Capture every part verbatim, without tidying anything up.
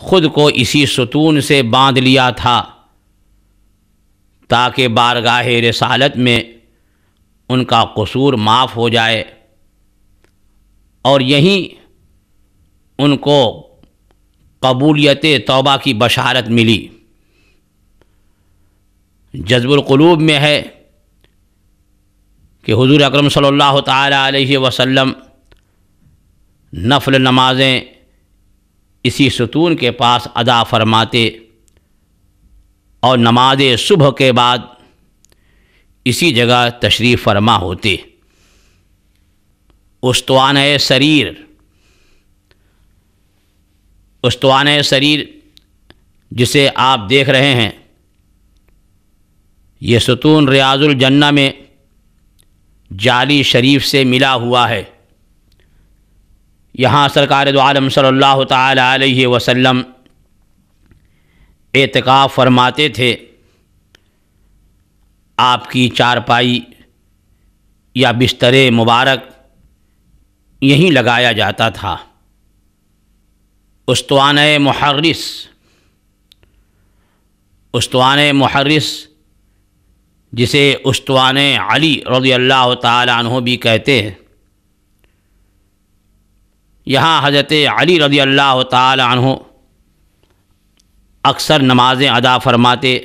خود کو اسی ستون سے باندھ لیا تھا تاکہ بارگاہ رسالت میں ان کا قصور معاف ہو جائے، اور یہیں ان کو قبولیت توبہ کی بشارت ملی۔ جذب القلوب میں ہے کہ حضور اکرم صلی اللہ تعالی علیہ وسلم نفل نمازیں اسی ستون کے پاس ادا فرماتے اور نماز صبح کے بعد اسی جگہ تشریف فرما ہوتے۔ استوانہ سریر استوانہ سریر جسے آپ دیکھ رہے ہیں، یہ ستون ریاض الجنہ میں جعلی شریف سے ملا ہوا ہے۔ یہاں سرکار دو عالم صلی اللہ تعالی علیہ وسلم اعتکاف فرماتے تھے۔ آپ کی چارپائی یا بستر مبارک یہیں لگایا جاتا تھا۔ استوانہ محرس استوانہ محرس جسے استوانہ علی رضی اللہ تعالی عنہ بھی کہتے ہیں، یہاں حضرت علی رضی اللہ تعالی عنہ اکثر نمازیں ادا فرماتے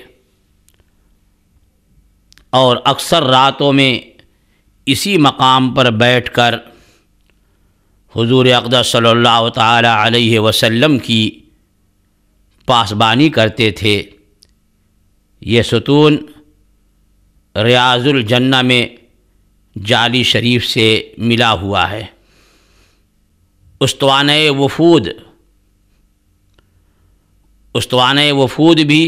اور اکثر راتوں میں اسی مقام پر بیٹھ کر حضور اقدس صلی اللہ تعالی علیہ وسلم کی پاسبانی کرتے تھے۔ یہ ستون ریاض الجنہ میں جعلی شریف سے ملا ہوا ہے۔ استوانہ وفود استوانہ وفود بھی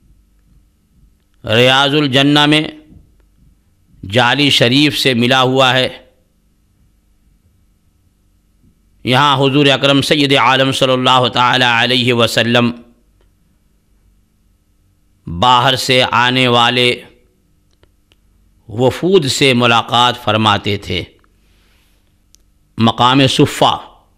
ریاض الجنہ میں جعلی شریف سے ملا ہوا ہے۔ یہاں حضور اکرم سید عالم صلی اللہ تعالی علیہ وسلم باہر سے آنے والے وفود سے ملاقات فرماتے تھے۔ مقام صفہ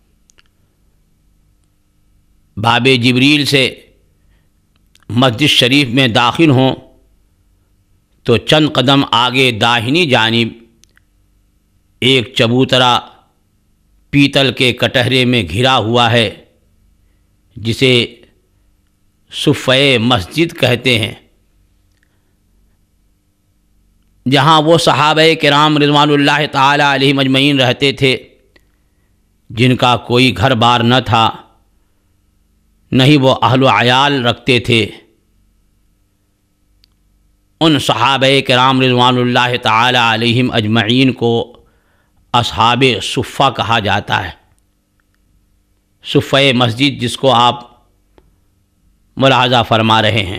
باب جبریل سے مسجد شریف میں داخل ہوں تو چند قدم آگے داہنی جانب ایک چبوترا پیتل کے کٹہرے میں گھرا ہوا ہے جسے صفہ مسجد کہتے ہیں، جہاں وہ صحابہ کرام رضوان اللہ تعالی علیہم اجمعین رہتے تھے جن کا کوئی گھر بار نہ تھا، نہ ہی وہ اہل و عیال رکھتے تھے۔ ان صحابہ کرام رضوان اللہ تعالی علیہم اجمعین کو اصحاب صفہ کہا جاتا ہے۔ صفہ مسجد جس کو آپ ملاحظہ فرما رہے ہیں۔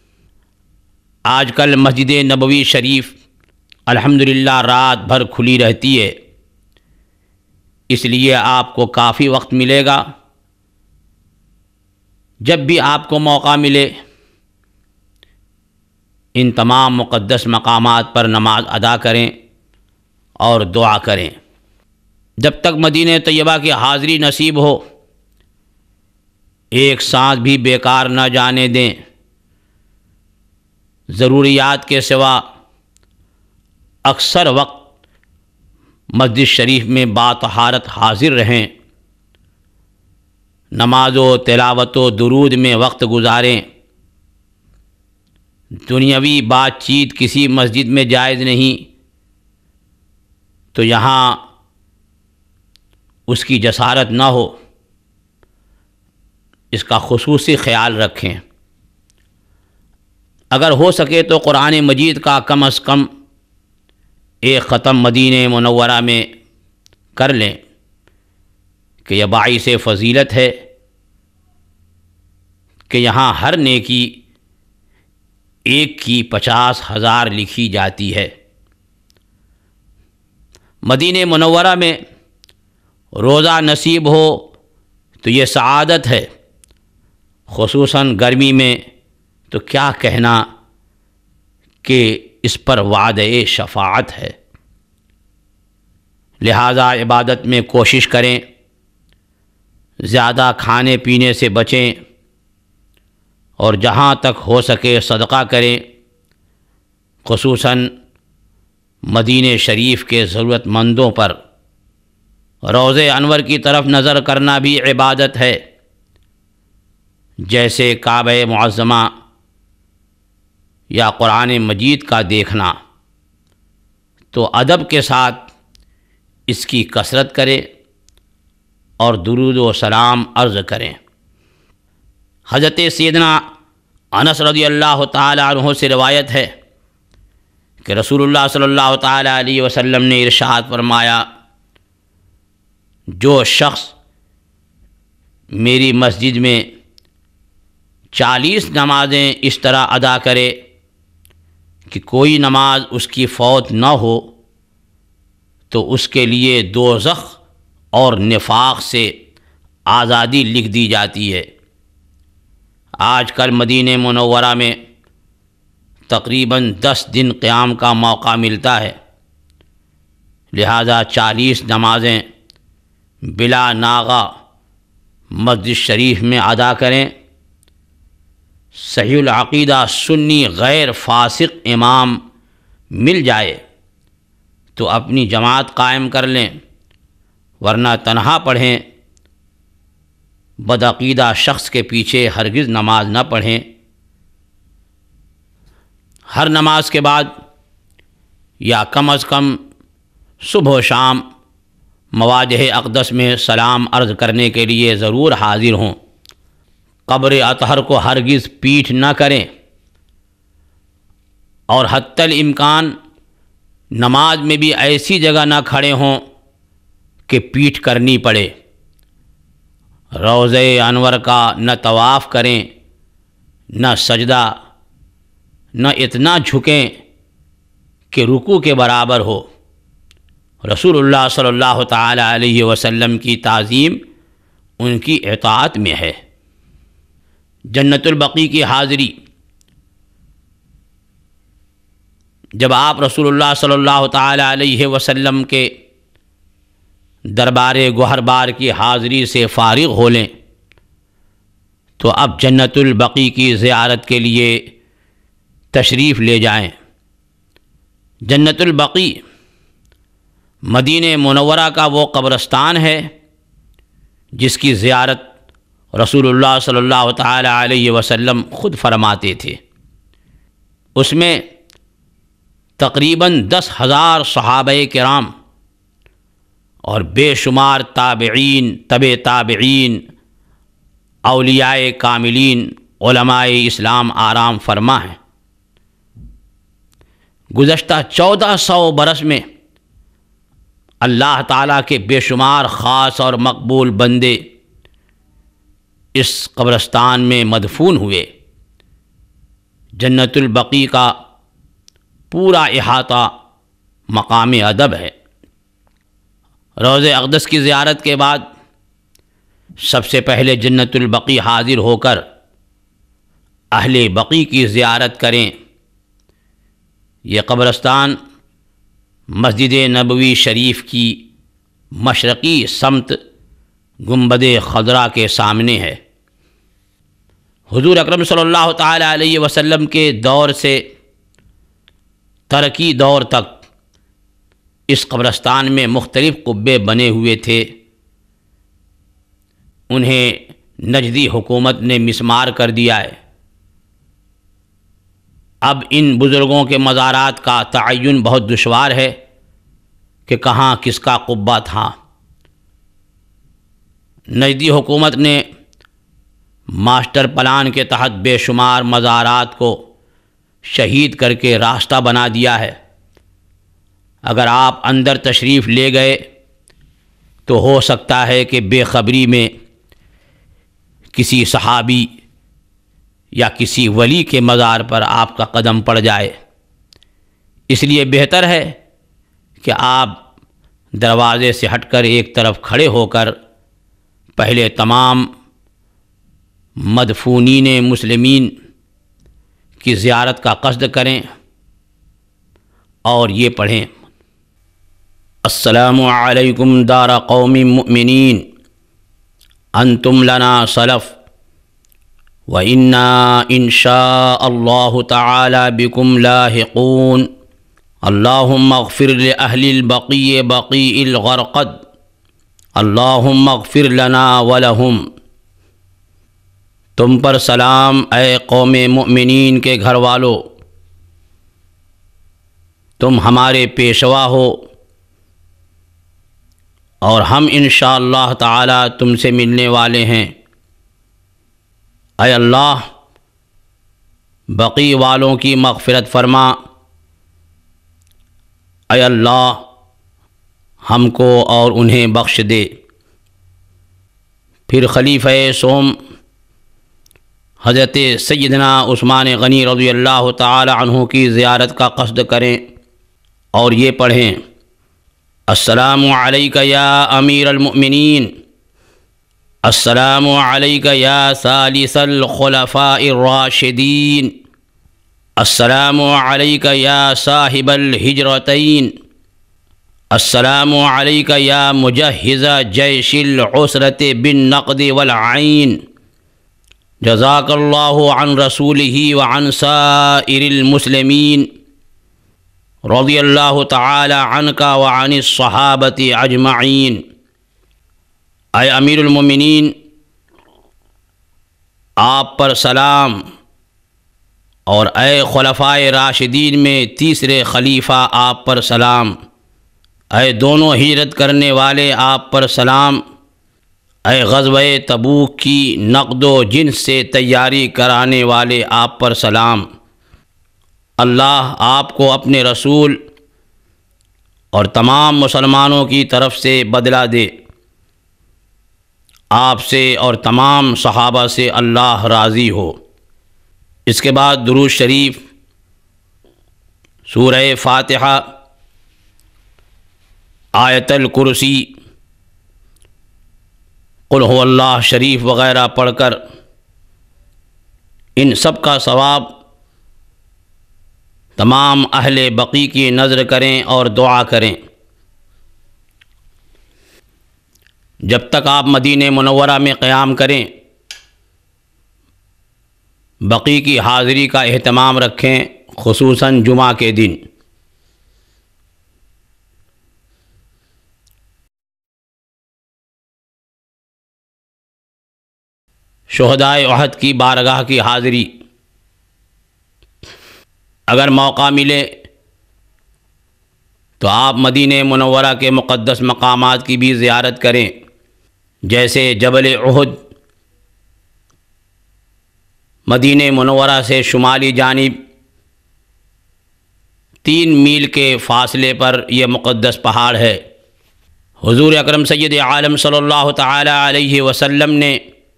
آج کل مسجد نبوی شریف الحمدللہ رات بھر کھلی رہتی ہے، اس لیے آپ کو کافی وقت ملے گا۔ جب بھی آپ کو موقع ملے ان تمام مقدس مقامات پر نماز ادا کریں اور دعا کریں۔ جب تک مدینہ طیبہ کی حاضری نصیب ہو ایک سانس بھی بیکار نہ جانے دیں۔ ضروریات کے سوا اکثر وقت مسجد شریف میں باطہارت حاضر رہیں، نماز و تلاوت و درود میں وقت گزاریں۔ دنیاوی بات چیت کسی مسجد میں جائز نہیں، تو یہاں اس کی جسارت نہ ہو، اس کا خصوصی خیال رکھیں۔ اگر ہو سکے تو قرآن مجید کا کم از کم ایک ختم مدینہ منورہ میں کر لیں کہ یہ باعث فضیلت ہے کہ یہاں ہر نیکی ایک کی پچاس ہزار لکھی جاتی ہے۔ مدینہ منورہ میں روزہ نصیب ہو تو یہ سعادت ہے، خصوصاً گرمی میں تو کیا کہنا کہ اس پر وعدہ شفاعت ہے۔ لہذا عبادت میں کوشش کریں، زیادہ کھانے پینے سے بچیں، اور جہاں تک ہو سکے صدقہ کریں، خصوصاً مدینہ شریف کے ضرورت مندوں پر۔ روضہ انور کی طرف نظر کرنا بھی عبادت ہے، جیسے کعبہ معظمہ یا قرآن مجید کا دیکھنا۔ تو ادب کے ساتھ اس کی کثرت کریں اور درود و سلام عرض کریں۔ حضرت سیدنا انس رضی اللہ تعالی عنہ سے روایت ہے کہ رسول اللہ صلی اللہ تعالی علیہ وسلم نے ارشاد فرمایا، جو شخص میری مسجد میں چالیس نمازیں اس طرح ادا کرے کہ کوئی نماز اس کی فوت نہ ہو، تو اس کے لیے دوزخ اور نفاق سے آزادی لکھ دی جاتی ہے۔ آج کل مدینہ منورہ میں تقریباً دس دن قیام کا موقع ملتا ہے، لہذا چالیس نمازیں بلا ناغہ مسجد شریف میں ادا کریں۔ صحیح العقیدہ سنی غیر فاسق امام مل جائے تو اپنی جماعت قائم کر لیں، ورنہ تنہا پڑھیں۔ بدعقیدہ شخص کے پیچھے ہرگز نماز نہ پڑھیں۔ ہر نماز کے بعد یا کم از کم صبح و شام مواجہ اقدس میں سلام عرض کرنے کے لیے ضرور حاضر ہوں۔ قبر اطہر کو ہرگز پیٹھ نہ کریں، اور حتی الامکان نماز میں بھی ایسی جگہ نہ کھڑے ہوں کہ پیٹھ کرنی پڑے۔ روضہ انور کا نہ طواف کریں، نہ سجدہ، نہ اتنا جھکیں کہ رکوع کے برابر ہو۔ رسول اللہ صلی اللہ تعالی علیہ وسلم کی تعظیم ان کی اطاعت میں ہے۔ جنت البقیع کی حاضری، جب آپ رسول اللہ صلی اللہ تعالی علیہ وسلم کے دربار گوہر بار کی حاضری سے فارغ ہو لیں تو اب جنت البقیع کی زیارت کے لیے تشریف لے جائیں۔ جنت البقیع مدینہ منورہ کا وہ قبرستان ہے جس کی زیارت رسول اللہ صلی اللہ تعالی علیہ وسلم خود فرماتے تھے۔ اس میں تقریباً دس ہزار صحابہ کرام اور بے شمار تابعین، تبع تابعین، اولیاء کاملین، علماء اسلام آرام فرما ہیں۔ گزشتہ چودہ سو برس میں اللہ تعالیٰ کے بے شمار خاص اور مقبول بندے اس قبرستان میں مدفون ہوئے۔ جنت البقیع کا پورا احاطہ مقام ادب ہے۔ روضہ اقدس کی زیارت کے بعد سب سے پہلے جنت البقیع حاضر ہو کر اہل بقیع کی زیارت کریں۔ یہ قبرستان مسجد نبوی شریف کی مشرقی سمت گنبد خضرا کے سامنے ہے۔ حضور اکرم صلی اللہ تعالی علیہ وسلم کے دور سے ترکی دور تک اس قبرستان میں مختلف قبے بنے ہوئے تھے۔ انہیں نجدی حکومت نے مسمار کر دیا ہے۔ اب ان بزرگوں کے مزارات کا تعین بہت دشوار ہے کہ کہاں کس کا قبہ تھا۔ نجدی حکومت نے ماسٹر پلان کے تحت بے شمار مزارات کو شہید کر کے راستہ بنا دیا ہے۔ اگر آپ اندر تشریف لے گئے تو ہو سکتا ہے کہ بے خبری میں کسی صحابی یا کسی ولی کے مزار پر آپ کا قدم پڑ جائے۔ اس لیے بہتر ہے کہ آپ دروازے سے ہٹ کر ایک طرف کھڑے ہو کر پہلے تمام مدفونین مسلمین کی زیارت کا قصد کریں اور یہ پڑھیں: السلام علیکم دار قوم مؤمنین انتم لنا سلف وَإِنَّا إِن شَاءَ اللَّهُ تَعَالَى بِكُمْ لَاحِقُونَ اللهم اغفر لأهل البقيع بقيع الغرقد اللهم اغفر لنا ولهم۔ تم پر سلام اے قوم مؤمنین کے گھر والو، تم ہمارے پیشوا ہو اور ہم انشاءاللہ تعالی تم سے ملنے والے ہیں۔ اے اللہ، بقیع والوں کی مغفرت فرما۔ اے اللہ، ہم کو اور انہیں بخش دے۔ پھر خلیفہ سوم حضرت سیدنا عثمان غنی رضی اللہ تعالی عنہ کی زیارت کا قصد کریں اور یہ پڑھیں: السلام علیک یا امیر المؤمنین، السلام علیک یا ثالث الخلفاء الراشدین، السلام علیک یا صاحب الہجرتین، السلام علیک یا مجہز جیش العسرت بالنقد والعین، جزاک اللہ عن رسولہ وعن سائر المسلمین، رضی اللہ تعالی عنک وعن الصحابۃ اجمعین۔ اے امیر المومنین، آپ پر سلام، اور اے خلفائے راشدین میں تیسرے خلیفہ آپ پر سلام، اے دونوں ہجرت کرنے والے آپ پر سلام، اے غزوہ تبوک کی نقد و جنس سے تیاری کرانے والے آپ پر سلام۔ اللہ آپ کو اپنے رسول اور تمام مسلمانوں کی طرف سے بدلہ دے۔ آپ سے اور تمام صحابہ سے اللہ راضی ہو۔ اس کے بعد درود شریف، سورہ فاتحہ، آیت الکرسی، قل هو اللہ شریف وغیرہ پڑھ کر ان سب کا ثواب تمام اہل بقیع کی نذر کریں اور دعا کریں۔ جب تک آپ مدینہ منورہ میں قیام کریں، بقیع کی حاضری کا اہتمام رکھیں، خصوصاً جمعہ کے دن۔ شہدائے احد کی بارگاہ کی حاضری، اگر موقع ملے تو آپ مدینہ منورہ کے مقدس مقامات کی بھی زیارت کریں، جیسے جبل احد مدینہ منورہ سے شمالی جانب تین میل کے فاصلے پر یہ مقدس پہاڑ ہے۔ حضور اکرم سید عالم صلی اللہ تعالی علیہ وسلم نے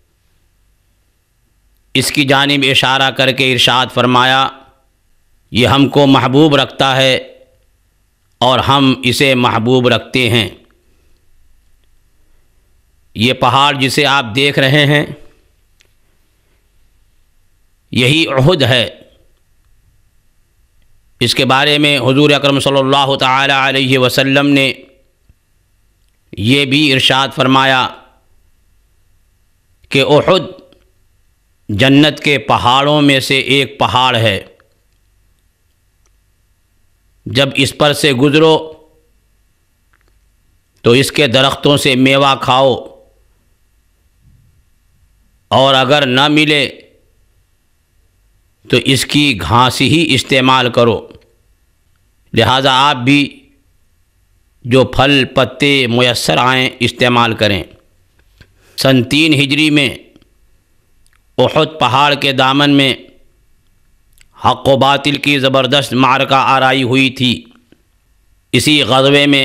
اس کی جانب اشارہ کر کے ارشاد فرمایا، یہ ہم کو محبوب رکھتا ہے اور ہم اسے محبوب رکھتے ہیں۔ یہ پہاڑ جسے آپ دیکھ رہے ہیں، یہی احد ہے۔ اس کے بارے میں حضور اکرم صلی اللہ تعالی علیہ وسلم نے یہ بھی ارشاد فرمایا کہ احد جنت کے پہاڑوں میں سے ایک پہاڑ ہے، جب اس پر سے گزرو تو اس کے درختوں سے میوہ کھاؤ، اور اگر نہ ملے تو اس کی گھاس ہی استعمال کرو۔ لہذا آپ بھی جو پھل پتے میسر آئیں استعمال کریں۔ سن تین ہجری میں احد پہاڑ کے دامن میں حق و باطل کی زبردست معرکہ آرائی ہوئی تھی۔ اسی غزوے میں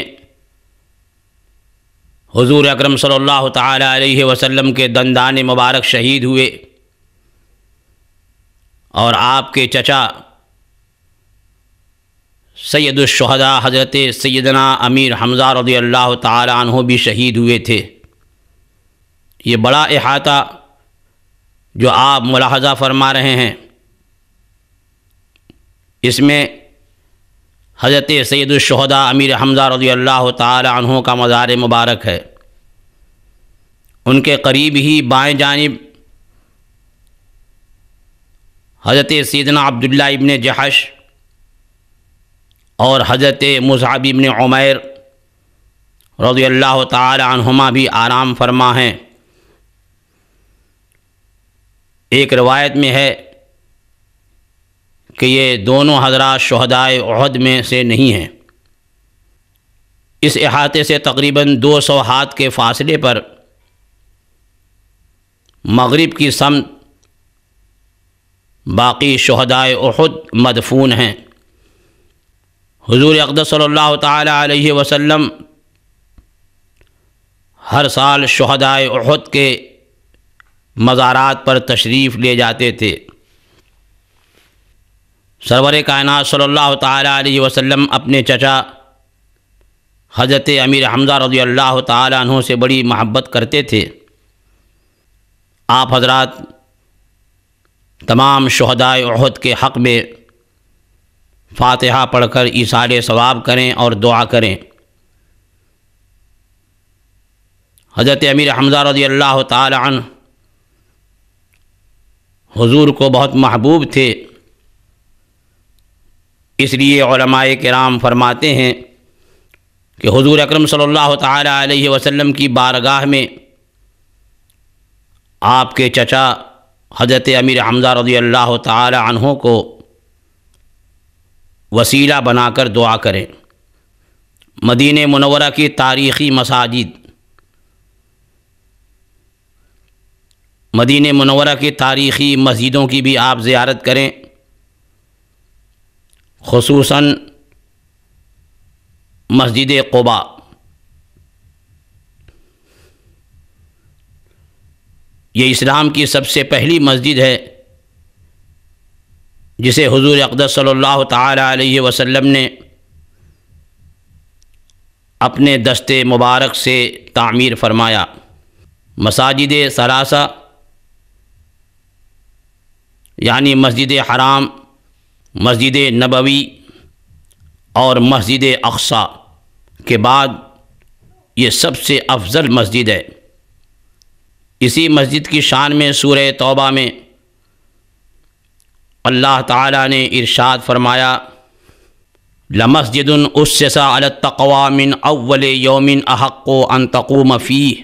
حضور اکرم صلی اللہ تعالی علیہ وسلم کے دندان مبارک شہید ہوئے، اور آپ کے چچا سید الشہداء حضرت سیدنا امیر حمزہ رضی اللہ تعالی عنہ بھی شہید ہوئے تھے۔ یہ بڑا احاطہ جو آپ ملاحظہ فرما رہے ہیں، اس میں حضرت سید الشہداء امیر حمزہ رضی اللہ تعالی عنہ کا مزار مبارک ہے۔ ان کے قریب ہی بائیں جانب حضرت سیدنا عبداللہ ابن جحش اور حضرت مصعب ابن عمیر رضی اللہ تعالی عنہما بھی آرام فرما ہیں۔ ایک روایت میں ہے کہ یہ دونوں حضرات شہدائے احد میں سے نہیں ہیں۔ اس احاطے سے تقریباً دو سو ہاتھ کے فاصلے پر مغرب کی سمت باقی شہدائے احد مدفون ہیں۔ حضور اقدس صلی اللہ تعالی علیہ وسلم ہر سال شہدائے احد کے مزارات پر تشریف لے جاتے تھے۔ سرور کائنات صلی اللہ تعالی علیہ وسلم اپنے چچا حضرت امیر حمزہ رضی اللہ تعالی عنہ سے بڑی محبت کرتے تھے۔ آپ حضرات تمام شہدائے احد کے حق میں فاتحہ پڑھ کر ایصال ثواب کریں اور دعا کریں۔ حضرت امیر حمزہ رضی اللہ تعالی عنہ حضور کو بہت محبوب تھے، اس لیے علماء کرام فرماتے ہیں کہ حضور اکرم صلی اللہ تعالی علیہ وسلم کی بارگاہ میں آپ کے چچا حضرت امیر حمزہ رضی اللہ تعالی عنہ کو وسیلہ بنا کر دعا کریں۔ مدینہ منورہ کی تاریخی مساجد مدینہ منورہ کی تاریخی مسجدوں کی بھی آپ زیارت کریں، خصوصاً مسجد قباء۔ یہ اسلام کی سب سے پہلی مسجد ہے جسے حضور اقدس صلی اللہ تعالی علیہ وسلم نے اپنے دست مبارک سے تعمیر فرمایا۔ مساجد ثلاثہ یعنی مسجد حرام، مسجد نبوی اور مسجد اقصی کے بعد یہ سب سے افضل مسجد ہے۔ اسی مسجد کی شان میں سورہ توبہ میں اللہ تعالیٰ نے ارشاد فرمایا، لَمَسْجِدٌ أُسِّسَ عَلَى التَّقْوَى مِنْ أَوَّلِ يَوْمٍ أَحَقُّ أَن تَقُومَ فِيهِ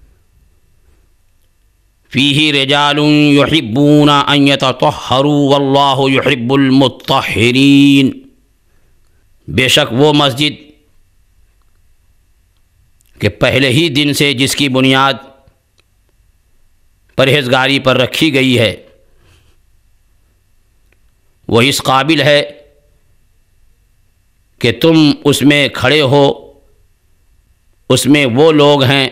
فِيهِ رِجَالٌ يُحِبُّونَ أَن يَتَطَهَّرُوا وَاللَّهُ يُحِبُّ الْمُطَّهِّرِينَ۔ بے شک وہ مسجد کہ پہلے ہی دن سے جس کی بنیاد پرہیزگاری پر رکھی گئی ہے، وہ اس قابل ہے کہ تم اس میں کھڑے ہو۔ اس میں وہ لوگ ہیں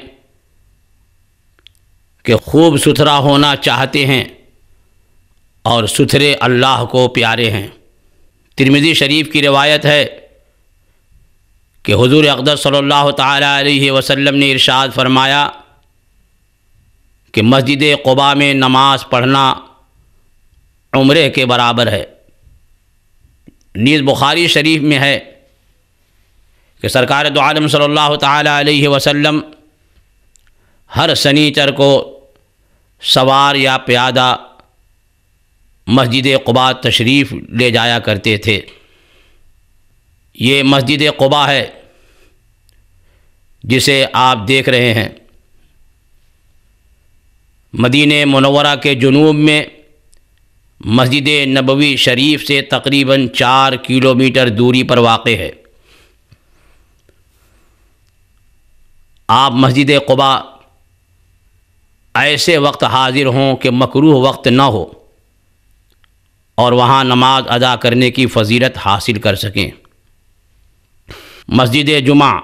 کہ خوب ستھرا ہونا چاہتے ہیں اور ستھرے اللہ کو پیارے ہیں۔ ترمذی شریف کی روایت ہے کہ حضور اقدس صلی اللہ تعالی علیہ وسلم نے ارشاد فرمایا کہ مسجد قباء میں نماز پڑھنا عمرے کے برابر ہے۔ نیز بخاری شریف میں ہے کہ سرکار دو عالم صلی اللہ تعالی علیہ وسلم ہر سنیچر کو سوار یا پیادہ مسجد قباء تشریف لے جایا کرتے تھے۔ یہ مسجد قباء ہے جسے آپ دیکھ رہے ہیں۔ مدینہ منورہ کے جنوب میں مسجد نبوی شریف سے تقریباً چار کلومیٹر دوری پر واقع ہے۔ آپ مسجد قباء ایسے وقت حاضر ہوں کہ مکروہ وقت نہ ہو اور وہاں نماز ادا کرنے کی فضیلت حاصل کر سکیں۔ مسجد جمعہ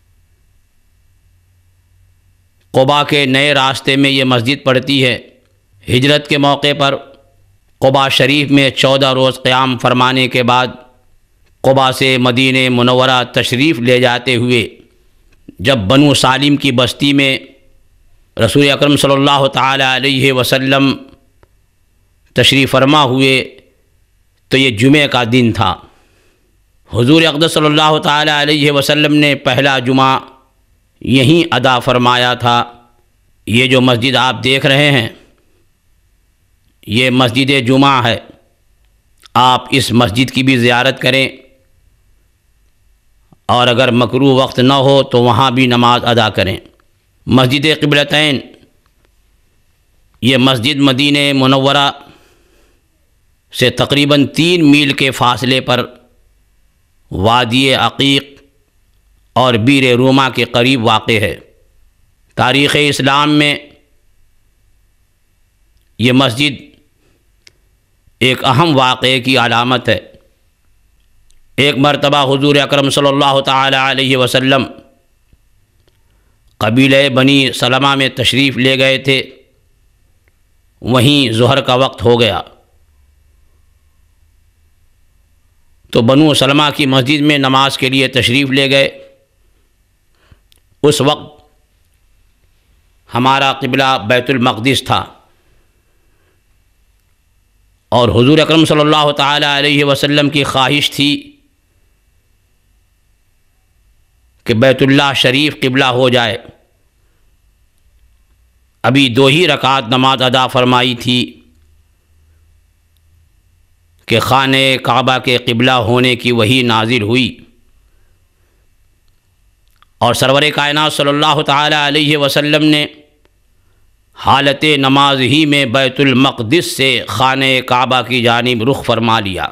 قباء کے نئے راستے میں یہ مسجد پڑتی ہے۔ ہجرت کے موقع پر قباء شریف میں چودہ روز قیام فرمانے کے بعد قباء سے مدینہ منورہ تشریف لے جاتے ہوئے جب بنو سالم کی بستی میں رسول اکرم صلی اللہ تعالی علیہ وسلم تشریف فرما ہوئے تو یہ جمعہ کا دن تھا۔ حضور اقدس صلی اللہ تعالی علیہ وسلم نے پہلا جمعہ یہیں ادا فرمایا تھا۔ یہ جو مسجد آپ دیکھ رہے ہیں یہ مسجد جمعہ ہے۔ آپ اس مسجد کی بھی زیارت کریں، اور اگر مکروہ وقت نہ ہو تو وہاں بھی نماز ادا کریں۔ مسجد قبلتین، یہ مسجد مدینہ منورہ سے تقریباً تین میل کے فاصلے پر وادی عقیق اور بیر روما کے قریب واقع ہے۔ تاریخ اسلام میں یہ مسجد ایک اہم واقعے کی علامت ہے۔ ایک مرتبہ حضور اکرم صلی اللہ تعالی علیہ وسلم قبیلہ بنی سلمہ میں تشریف لے گئے تھے، وہیں ظہر کا وقت ہو گیا تو بنو سلمہ کی مسجد میں نماز کے لیے تشریف لے گئے۔ اس وقت ہمارا قبلہ بیت المقدس تھا، اور حضور اکرم صلی اللہ تعالی علیہ وسلم کی خواہش تھی کہ بیت اللہ شریف قبلہ ہو جائے۔ ابھی دو ہی رکعت نماز ادا فرمائی تھی کہ خانہ کعبہ کے قبلہ ہونے کی وحی نازل ہوئی، اور سرور کائنات صلی اللہ تعالی علیہ وسلم نے حالت نماز ہی میں بیت المقدس سے خانہ کعبہ کی جانب رخ فرما لیا۔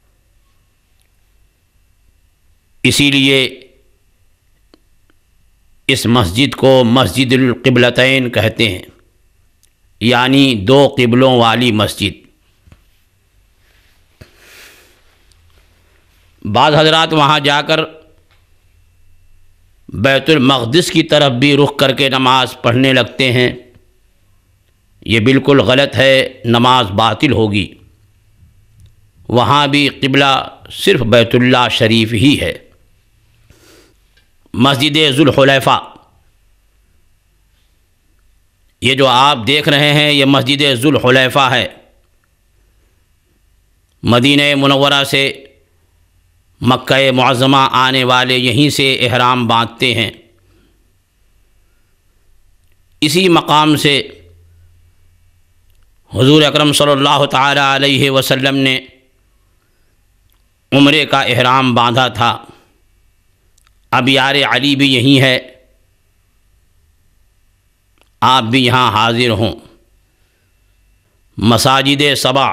اسی لیے اس مسجد کو مسجد القبلتین کہتے ہیں، یعنی دو قبلوں والی مسجد۔ بعض حضرات وہاں جا کر بیت المقدس کی طرف بھی رخ کر کے نماز پڑھنے لگتے ہیں، یہ بالکل غلط ہے، نماز باطل ہوگی۔ وہاں بھی قبلہ صرف بیت اللہ شریف ہی ہے۔ مسجد ذوالحلیفہ، یہ جو آپ دیکھ رہے ہیں یہ مسجد ذوالحلیفہ ہے۔ مدینہ منورہ سے مکہ معظمہ آنے والے یہیں سے احرام باندھتے ہیں۔ اسی مقام سے حضور اکرم صلی اللہ تعالی علیہ وسلم نے عمرے کا احرام باندھا تھا۔ اب یار علی بھی یہیں ہے، آپ بھی یہاں حاضر ہوں۔ مساجد سبع،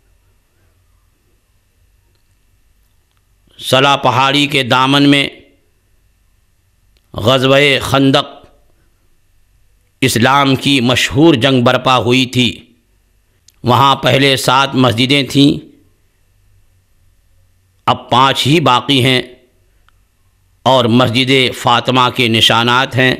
سلا پہاڑی کے دامن میں غزوہ خندق اسلام کی مشہور جنگ برپا ہوئی تھی۔ وہاں پہلے سات مسجدیں تھیں، اب پانچ ہی باقی ہیں، اور مسجد فاطمہ کے نشانات ہیں۔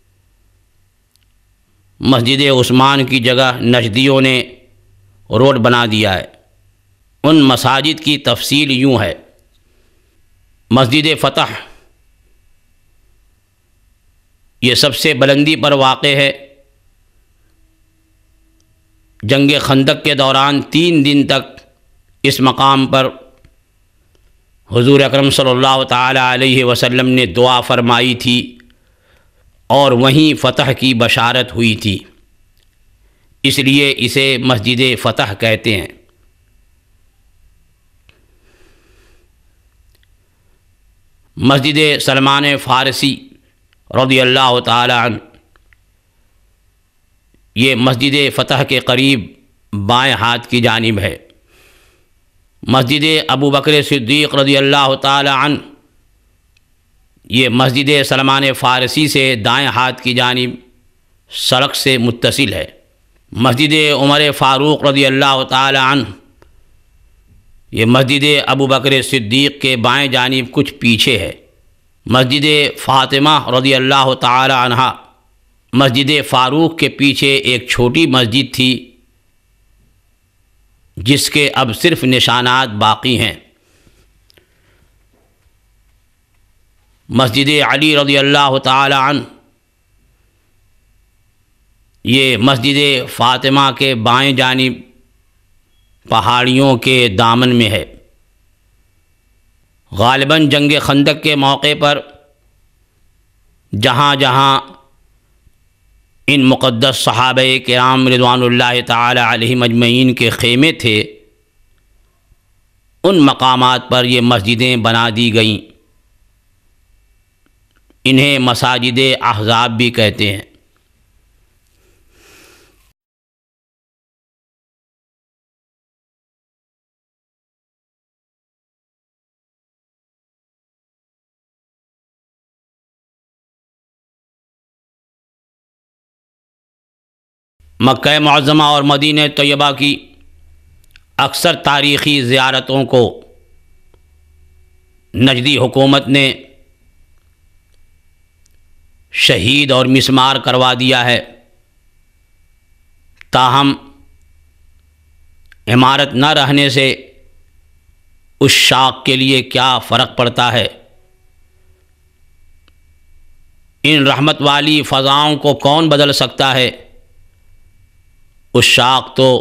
مسجد عثمان کی جگہ نجدیوں نے روڈ بنا دیا ہے۔ ان مساجد کی تفصیل یوں ہے۔ مسجد فتح یہ سب سے بلندی پر واقع ہے۔ جنگ خندق کے دوران تین دن تک اس مقام پر حضور اکرم صلی اللہ تعالی علیہ وسلم نے دعا فرمائی تھی، اور وہیں فتح کی بشارت ہوئی تھی، اس لیے اسے مسجد فتح کہتے ہیں۔ مسجد سلمان فارسی رضی اللہ تعالی عنہ، یہ مسجد فتح کے قریب بائیں ہاتھ کی جانب ہے۔ مسجد ابو بکر صدیق رضی اللہ تعالی عنہ، یہ مسجد سلمان فارسی سے دائیں ہاتھ کی جانب سڑک سے متصل ہے۔ مسجد عمر فاروق رضی اللہ تعالی عنہ، یہ مسجد ابو بکر صدیق کے بائیں جانب کچھ پیچھے ہے۔ مسجد فاطمہ رضی اللہ تعالی عنہا، مسجد فاروق کے پیچھے ایک چھوٹی مسجد تھی جس کے اب صرف نشانات باقی ہیں۔ مسجد علی رضی اللہ تعالی عنہ، یہ مسجد فاطمہ کے بائیں جانب پہاڑیوں کے دامن میں ہے۔ غالباً جنگ خندق کے موقع پر جہاں جہاں ان مقدس صحابہ کرام رضوان اللہ تعالی علیہم اجمعین کے خیمے تھے، ان مقامات پر یہ مسجدیں بنا دی گئیں۔ انہیں مساجد احزاب بھی کہتے ہیں۔ مکہ معظمہ اور مدینہ طیبہ کی اکثر تاریخی زیارتوں کو نجدی حکومت نے شہید اور مسمار کروا دیا ہے۔ تاہم عمارت نہ رہنے سے اس شاخ کے لیے کیا فرق پڑتا ہے؟ ان رحمت والی فضاؤں کو کون بدل سکتا ہے؟ اس شاخ تو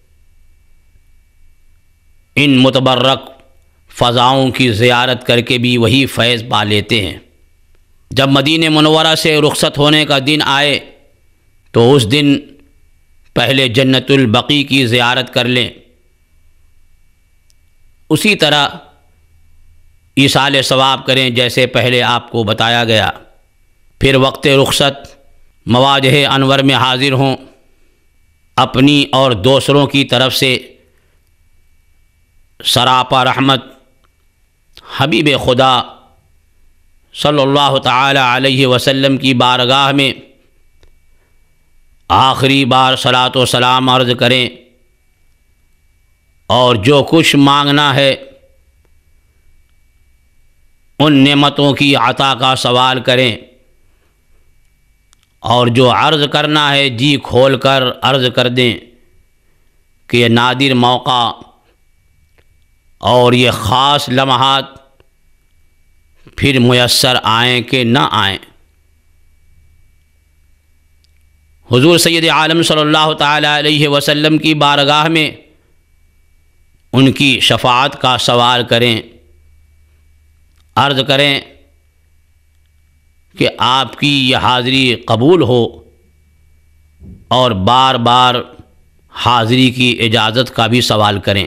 ان متبرک فضاؤں کی زیارت کر کے بھی وہی فیض پا لیتے ہیں۔ جب مدینہ منورہ سے رخصت ہونے کا دن آئے تو اس دن پہلے جنت البقیع کی زیارت کر لیں۔ اسی طرح ایصال ثواب کریں جیسے پہلے آپ کو بتایا گیا۔ پھر وقت رخصت مواجہ انور میں حاضر ہوں، اپنی اور دوسروں کی طرف سے سراپا رحمت حبیب خدا صلی اللہ تعالی علیہ وسلم کی بارگاہ میں آخری بار صلاۃ و سلام عرض کریں، اور جو کچھ مانگنا ہے ان نعمتوں کی عطا کا سوال کریں، اور جو عرض کرنا ہے جی کھول کر عرض کر دیں کہ یہ نادر موقع اور یہ خاص لمحات پھر میسر آئیں کہ نہ آئیں۔ حضور سید عالم صلی اللہ تعالی علیہ وسلم کی بارگاہ میں ان کی شفاعت کا سوال کریں، عرض کریں کہ آپ کی یہ حاضری قبول ہو، اور بار بار حاضری کی اجازت کا بھی سوال کریں۔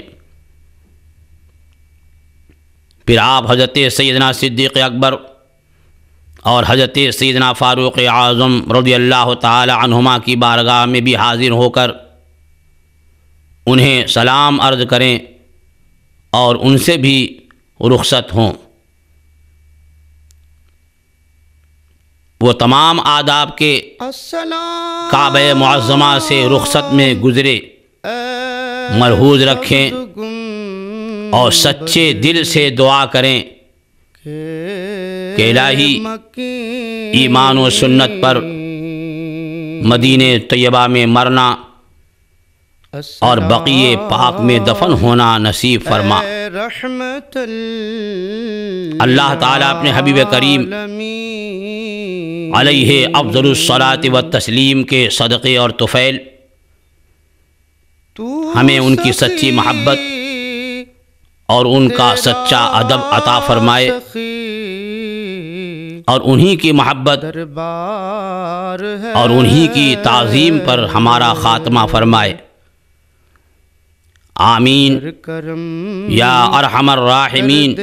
پھر آپ حضرت سیدنا صدیق اکبر اور حضرت سیدنا فاروق اعظم رضی اللہ تعالی عنہما کی بارگاہ میں بھی حاضر ہو کر انہیں سلام عرض کریں اور ان سے بھی رخصت ہوں۔ وہ تمام آداب کے کعبہ معظمہ سے رخصت میں گزرے ملحوظ رکھیں اور سچے دل سے دعا کریں کہ الہی ایمان و سنت پر مدینہ طیبہ میں مرنا اور بقیع پاک میں دفن ہونا نصیب فرما۔ اللہ تعالیٰ اپنے حبیب کریم علیہ افضل الصلاۃ والتسلیم کے صدقے اور طفیل ہمیں ان کی سچی محبت اور ان کا سچا ادب عطا فرمائے، اور انہی کی محبت اور انہی کی تعظیم پر ہمارا خاتمہ فرمائے۔ آمین یا ارحم الراحمین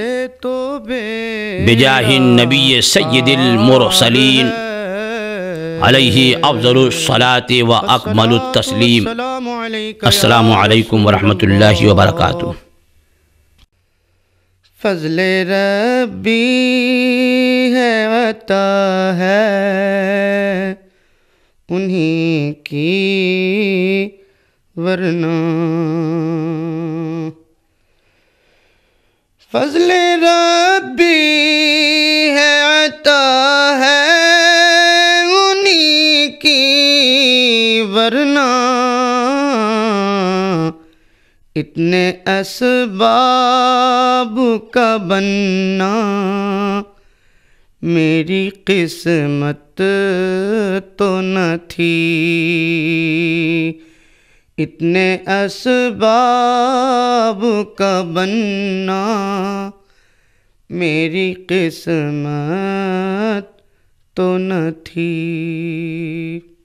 بجاہ النبی سید المرسلین علیہ افضل الصلاۃ و اکمل التسلیم۔ السلام علیکم ورحمۃ اللہ وبرکاتہ۔ فضل ربی ہے عطا ہے انہی کی ورنہ، فضل ربی ہے عطا ہے انہی کی ورنہ، اتنے اسباب کا بننا میری قسمت تو نہ تھی، اتنے اسباب کا بننا میری قسمت تو نہ تھی۔